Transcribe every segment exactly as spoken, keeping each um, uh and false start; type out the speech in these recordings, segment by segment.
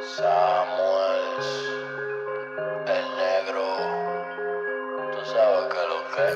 Samuels, el negro, tú sabes que lo que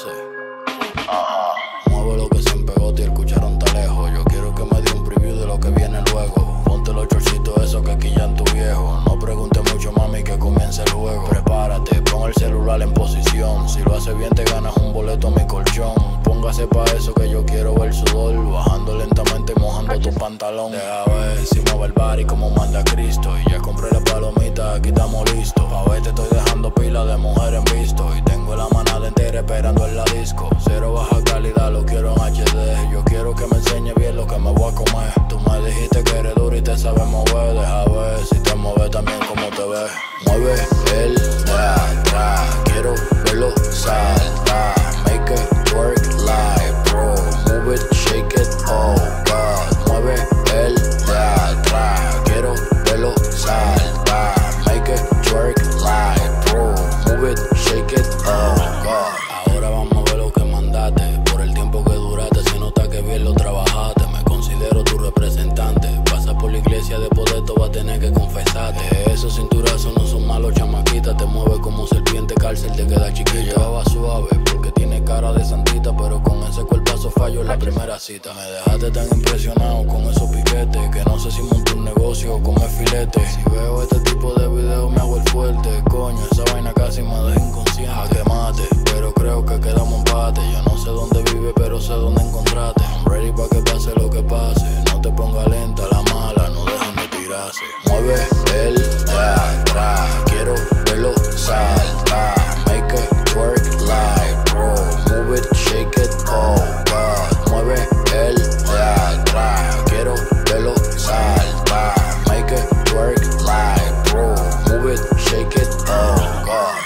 hace. Ajá. Mueve lo que se empegote y el cucharón está lejos. Yo quiero que me dé un preview de lo que viene luego. Ponte los chorcitos esos que quillan tu viejo. No pregunte mucho, mami, que comience el juego. Prepárate, pon el celular en posición. Si lo hace bien te ganas un boleto a mi colchón. Póngase pa' eso que yo quiero ver sudor. Bajando lentamente y mojando tu pantalón. Deja ver si mueve el body como manda Cristo. Y ya compré la palomita, aquí estamos listos. Pa' ver te estoy dejando pila de mujer en visto. Y tengo la manada entera esperando en la disco. Cero baja calidad, lo quiero en H D. Yo quiero que me enseñe bien lo que me voy a comer. Tú me dijiste que eres duro y te sabes mover. Deja ver si te mueves también como te ves. Mueve el de atrás, quiero verlo saltar. Make it work like bro. Move it, shake it, oh God. Mueve el de atrás, quiero verlo saltar. Make it work like bro. Move it, shake it, oh God. Ahora vamos a ver lo que mandaste. Por el tiempo que duraste, se nota que bien lo trabajaste. Me considero tu representante. Pasa por la iglesia, después de esto va a tener que confesarte. Esos cinturazos no son malos, chamaquita. Te mueve como serpiente, cárcel te queda chiquilla. Va suave porque tiene cara de santita, pero con ese cuerpazo fallo en la primera cita. Me dejaste tan impresionado con esos piquetes que no sé si monto un negocio o comer filete. Si veo este tipo de videos me hago el fuerte. Coño, esa vaina casi me deja inconsciente. A que mate, pero creo que quedamos empate. Yo no sé dónde vive, pero sé dónde encontrarte. I'm ready pa' que pase lo que pase. No te ponga lenta, la mala, no dejen de tirarse. Mueve el de atrás, quiero verlo saltar. Make it work like bro. Move it, shake it, oh God. Mueve el de atrás, quiero verlo saltar. Make it work like bro. Move it, shake it, oh God.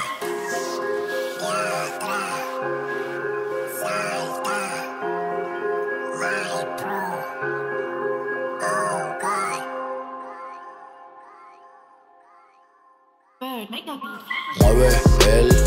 Bird, make no beat. Mueve el